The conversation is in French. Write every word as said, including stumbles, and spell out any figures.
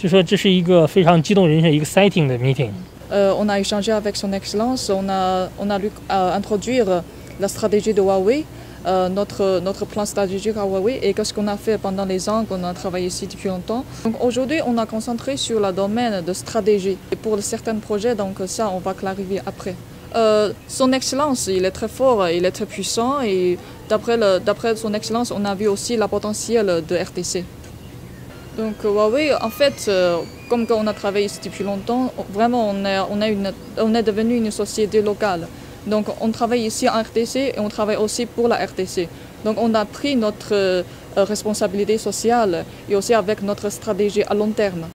就说这是一个非常激动人心、一个 exciting 的 meeting。 Euh, on a échangé avec son Excellence, on a, on a lu, euh, introduire la stratégie de Huawei, euh, notre, notre plan stratégique à Huawei et qu'est-ce qu'on a fait pendant les ans qu'on a travaillé ici depuis longtemps. Donc aujourd'hui, on a concentré sur le domaine de stratégie. Et pour certains projets, donc ça, on va clarifier après. Euh, son Excellence, il est très fort, il est très puissant et d'après son Excellence, on a vu aussi le potentiel de R T C. Donc Huawei, en fait, euh, comme on a travaillé ici depuis longtemps, vraiment on est, on, est une, on est devenu une société locale. Donc on travaille ici en R T C et on travaille aussi pour la R T C. Donc on a pris notre euh, responsabilité sociale et aussi avec notre stratégie à long terme.